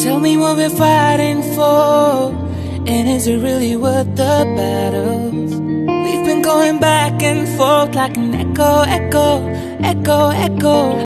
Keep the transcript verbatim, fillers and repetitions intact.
Tell me what we're fighting for, and is it really worth the battles? We've been going back and forth like an echo, echo, echo, echo.